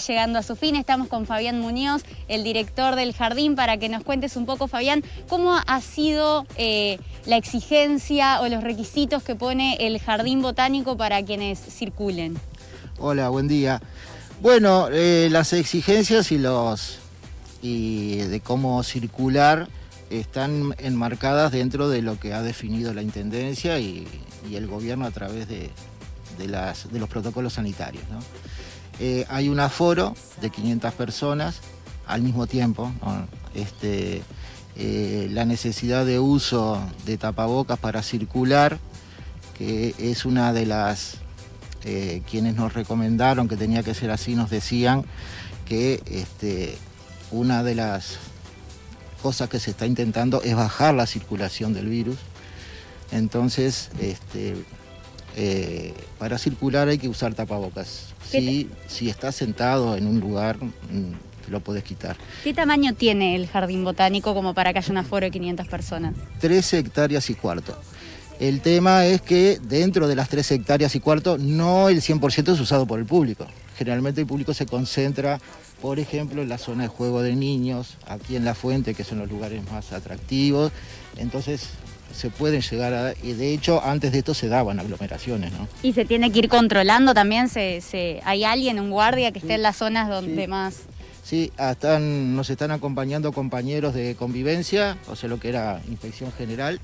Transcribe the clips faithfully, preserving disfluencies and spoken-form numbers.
llegando a su fin. Estamos con Fabián Muñoz, el director del jardín, para que nos cuentes un poco, Fabián, cómo ha sido eh, la exigencia o los requisitos que pone el jardín botánico para quienes circulen. Hola, buen día. Bueno, eh, las exigencias y los y de cómo circular están enmarcadas dentro de lo que ha definido la Intendencia y, y el gobierno a través de, de, las, de los protocolos sanitarios, ¿no? Eh, hay un aforo de quinientas personas al mismo tiempo, ¿no? este, eh, la necesidad de uso de tapabocas para circular, que es una de las, eh, quienes nos recomendaron que tenía que ser así, nos decían que este, una de las cosas que se está intentando es bajar la circulación del virus. Entonces, este, eh, para circular hay que usar tapabocas. Si, si estás sentado en un lugar, te lo podés quitar. ¿Qué tamaño tiene el jardín botánico como para que haya un aforo de quinientas personas? trece hectáreas y cuarto. El tema es que dentro de las trece hectáreas y cuarto, no el cien por ciento es usado por el público. Generalmente el público se concentra, por ejemplo, en la zona de juego de niños, aquí en La Fuente, que son los lugares más atractivos. Entonces se pueden llegar a... Y de hecho, antes de esto se daban aglomeraciones, ¿no? ¿Y se tiene que ir controlando también? Se, se, ¿Hay alguien, un guardia, que sí, esté en las zonas donde sí. más...? Sí, están, nos están acompañando compañeros de convivencia, o sea, lo que era inspección general.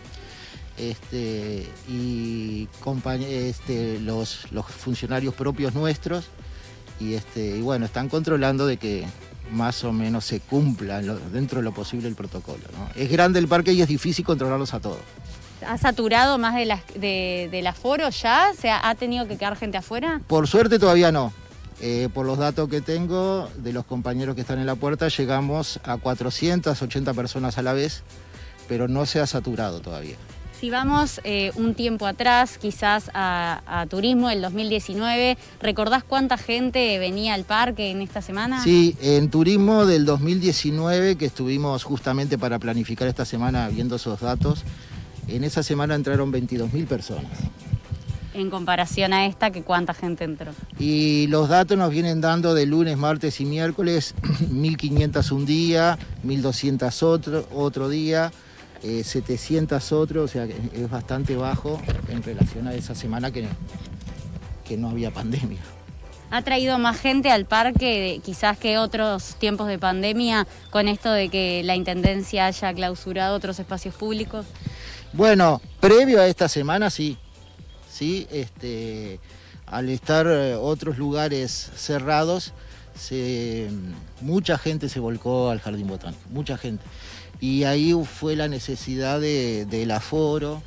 Este, y este, los, los funcionarios propios nuestros y, este, y bueno, están controlando de que más o menos se cumpla lo, dentro de lo posible el protocolo, ¿no? Es grande el parque y es difícil controlarlos a todos. ¿Ha saturado más de la, de, del aforo ya? ¿Se ha, ha tenido que quedar gente afuera? Por suerte todavía no. Eh, por los datos que tengo de los compañeros que están en la puerta, llegamos a cuatrocientas ochenta personas a la vez, pero no se ha saturado todavía. Si vamos eh, un tiempo atrás, quizás a, a turismo del dos mil diecinueve, ¿recordás cuánta gente venía al parque en esta semana? Sí, en turismo del dos mil diecinueve, que estuvimos justamente para planificar esta semana viendo esos datos, en esa semana entraron veintidós mil personas. En comparación a esta, ¿que cuánta gente entró? Y los datos nos vienen dando de lunes, martes y miércoles, mil quinientas un día, mil doscientas otro, otro día, Eh, setecientos otros, o sea que es bastante bajo en relación a esa semana que, que no había pandemia. ¿Ha traído más gente al parque quizás que otros tiempos de pandemia con esto de que la Intendencia haya clausurado otros espacios públicos? Bueno, previo a esta semana sí, sí, este, al estar otros lugares cerrados, se, mucha gente se volcó al Jardín Botánico, mucha gente. Y ahí fue la necesidad de, del aforo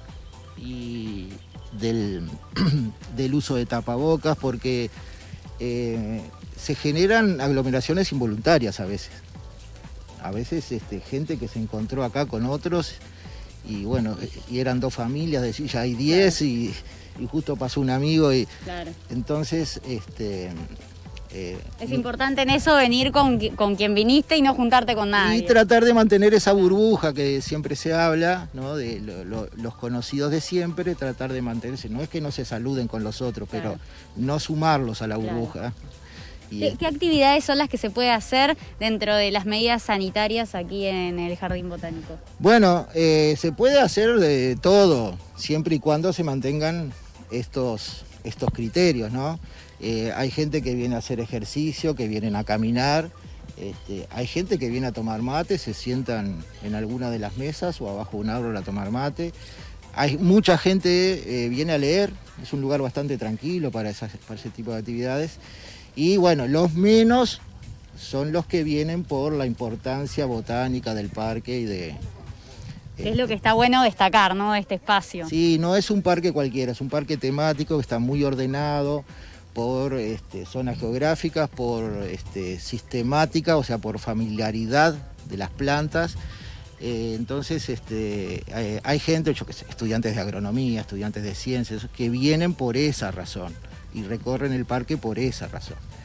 y del, del uso de tapabocas, porque eh, se generan aglomeraciones involuntarias a veces. A veces este, gente que se encontró acá con otros y bueno, y eran dos familias, decir, ya hay diez y, y justo pasó un amigo y claro. Entonces... este Eh, es importante en eso venir con, con quien viniste y no juntarte con nadie. Y tratar de mantener esa burbuja que siempre se habla, ¿no? De lo, lo, los conocidos de siempre, tratar de mantenerse. No es que no se saluden con los otros, claro, pero no sumarlos a la burbuja. Claro. Y ¿Qué, ¿Qué actividades son las que se puede hacer dentro de las medidas sanitarias aquí en el Jardín Botánico? Bueno, eh, se puede hacer de todo, siempre y cuando se mantengan estos, estos criterios, ¿no? Eh, hay gente que viene a hacer ejercicio, que vienen a caminar, este, hay gente que viene a tomar mate, se sientan en alguna de las mesas o abajo de un árbol a tomar mate. Hay mucha gente eh, viene a leer, es un lugar bastante tranquilo para, esas, para ese tipo de actividades. Y bueno, los menos son los que vienen por la importancia botánica del parque y de... Es lo que está bueno destacar, ¿no? Este espacio. Sí, no es un parque cualquiera, es un parque temático que está muy ordenado por este, zonas geográficas, por este, sistemática, o sea, por familiaridad de las plantas. Eh, entonces, este, hay, hay gente, yo que sé, estudiantes de agronomía, estudiantes de ciencias, que vienen por esa razón y recorren el parque por esa razón.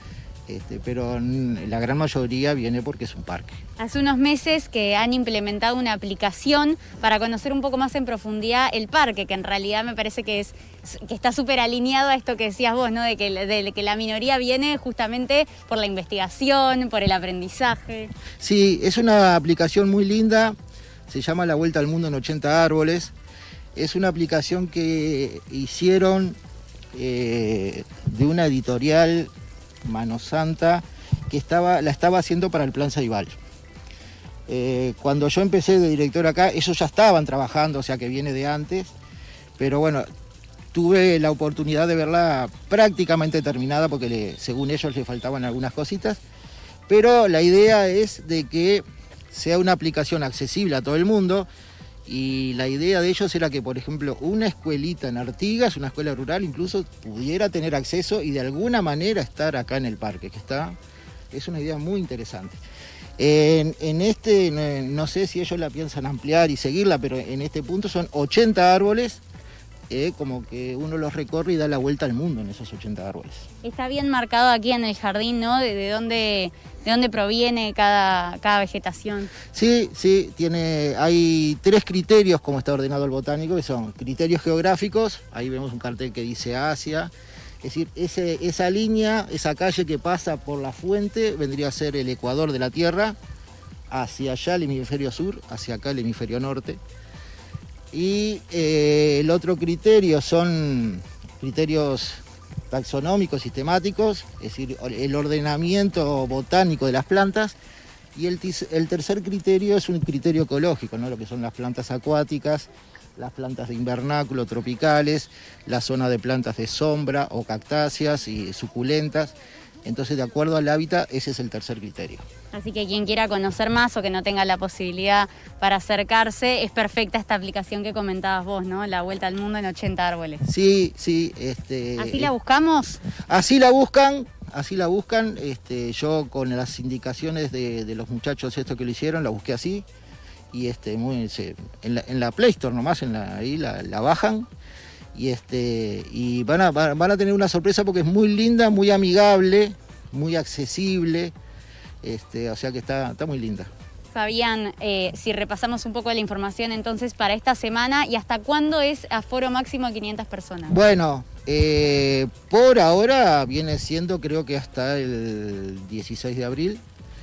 Este, pero la gran mayoría viene porque es un parque. Hace unos meses que han implementado una aplicación para conocer un poco más en profundidad el parque, que en realidad me parece que, es, que está súper alineado a esto que decías vos, ¿no? De que, de que la minoría viene justamente por la investigación, por el aprendizaje. Sí, es una aplicación muy linda, se llama La Vuelta al Mundo en ochenta árboles. Es una aplicación que hicieron eh, de una editorial Mano Santa, que estaba, la estaba haciendo para el Plan Ceibal. Eh, cuando yo empecé de director acá, ellos ya estaban trabajando, o sea que viene de antes, pero bueno, tuve la oportunidad de verla prácticamente terminada porque le, según ellos le faltaban algunas cositas, pero la idea es de que sea una aplicación accesible a todo el mundo. Y la idea de ellos era que, por ejemplo, una escuelita en Artigas, una escuela rural, incluso pudiera tener acceso y de alguna manera estar acá en el parque, que está, es una idea muy interesante. En, en este, no, no sé si ellos la piensan ampliar y seguirla, pero en este punto son ochenta árboles, eh, como que uno los recorre y da la vuelta al mundo en esos ochenta árboles. Está bien marcado aquí en el jardín, ¿no? De, de dónde... ¿De dónde proviene cada, cada vegetación? Sí, sí, tiene, hay tres criterios como está ordenado el botánico, que son criterios geográficos, ahí vemos un cartel que dice Asia, es decir, ese, esa línea, esa calle que pasa por la fuente vendría a ser el ecuador de la Tierra, hacia allá el hemisferio sur, hacia acá el hemisferio norte. Y eh, el otro criterio son criterios taxonómicos, sistemáticos, es decir, el ordenamiento botánico de las plantas, y el, el tercer criterio es un criterio ecológico, ¿no? Lo que son las plantas acuáticas, las plantas de invernáculo tropicales, la zona de plantas de sombra o cactáceas y suculentas. Entonces, de acuerdo al hábitat, ese es el tercer criterio. Así que quien quiera conocer más o que no tenga la posibilidad para acercarse, es perfecta esta aplicación que comentabas vos, ¿no? La Vuelta al Mundo en ochenta árboles. Sí, sí. Este, ¿Así la buscamos? Así la buscan, así la buscan. Este, yo con las indicaciones de, de los muchachos estos que lo hicieron, la busqué así. Y este, muy, se, en, la, en la Play Store nomás, en la, ahí la, la bajan. Y, este, y van, a, van a tener una sorpresa porque es muy linda, muy amigable, muy accesible, este, o sea que está, está muy linda. Fabián, eh, si repasamos un poco la información entonces para esta semana, ¿y hasta cuándo es aforo máximo de quinientas personas? Bueno, eh, por ahora viene siendo creo que hasta el dieciséis de abril,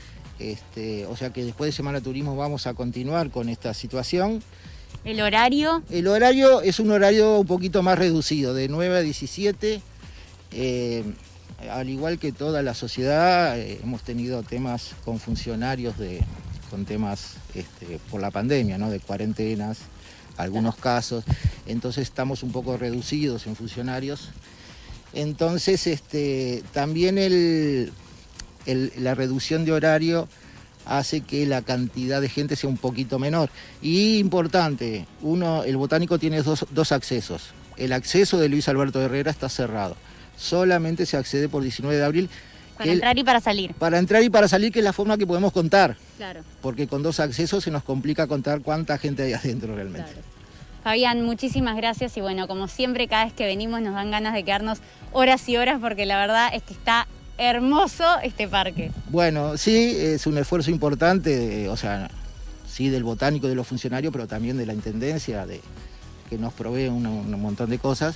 este, o sea que después de Semana de Turismo vamos a continuar con esta situación. ¿El horario? El horario es un horario un poquito más reducido, de nueve a diecisiete. Eh, al igual que toda la sociedad, eh, hemos tenido temas con funcionarios, de, con temas este, por la pandemia, ¿no? De cuarentenas, algunos casos. Entonces estamos un poco reducidos en funcionarios. Entonces este, también el, el, la reducción de horario hace que la cantidad de gente sea un poquito menor. Y importante, uno, el botánico tiene dos, dos accesos. El acceso de Luis Alberto Herrera está cerrado. Solamente se accede por diecinueve de abril. Para el, entrar y para salir. Para entrar y para salir, que es la forma que podemos contar. Claro. Porque con dos accesos se nos complica contar cuánta gente hay adentro realmente. Claro. Fabián, muchísimas gracias y bueno, como siempre, cada vez que venimos nos dan ganas de quedarnos horas y horas porque la verdad es que está hermoso este parque. Bueno, sí, es un esfuerzo importante, o sea, sí del botánico, de los funcionarios, pero también de la intendencia, de, que nos provee un, un montón de cosas.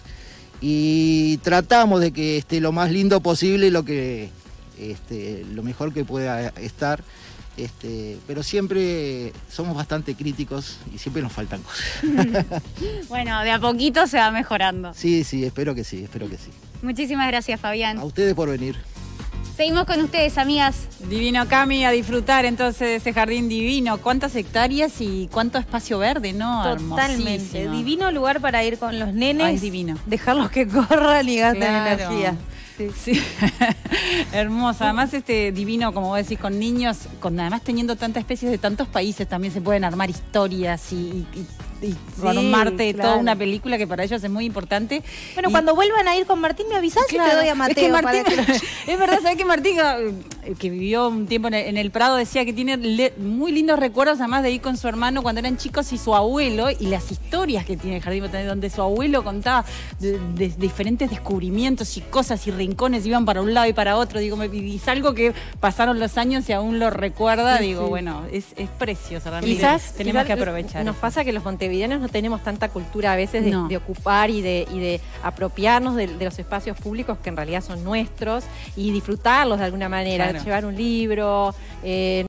Y tratamos de que esté lo más lindo posible, lo, que, este, lo mejor que pueda estar. Este, pero siempre somos bastante críticos y siempre nos faltan cosas. Bueno, de a poquito se va mejorando. Sí, sí, espero que sí, espero que sí. Muchísimas gracias, Fabián. A ustedes por venir. Seguimos con ustedes, amigas. Divino, Cami, a disfrutar entonces de ese jardín divino. ¿Cuántas hectáreas y cuánto espacio verde, no? Totalmente. Hermosísimo. Divino lugar para ir con los nenes. Ay, divino. Dejarlos que corran y gasten Claro. energía. Sí, sí. Hermosa. Además, este divino, como vos decís, con niños, con además teniendo tantas especies de tantos países, también se pueden armar historias y, y, y formarte claro. toda una película que para ellos es muy importante. Bueno, Y- cuando vuelvan a ir con Martín, me avisás Claro, y te doy a Mateo. es que Martín, para que- es verdad, ¿sabés que Martín que vivió un tiempo en el, en el Prado, decía que tiene le, muy lindos recuerdos, además de ir con su hermano cuando eran chicos y su abuelo, y las historias que tiene el Jardín Botánico, donde su abuelo contaba de, de, de diferentes descubrimientos y cosas y rincones, iban para un lado y para otro. Digo, me, y es algo que pasaron los años y aún lo recuerda. Sí, digo, sí. bueno, es, es precioso realmente. Quizás tenemos quizás que aprovechar. Nos eso. pasa que los montevideanos no tenemos tanta cultura a veces de, no. de ocupar y de, y de apropiarnos de, de los espacios públicos que en realidad son nuestros y disfrutarlos de alguna manera, claro. llevar un libro. Eh,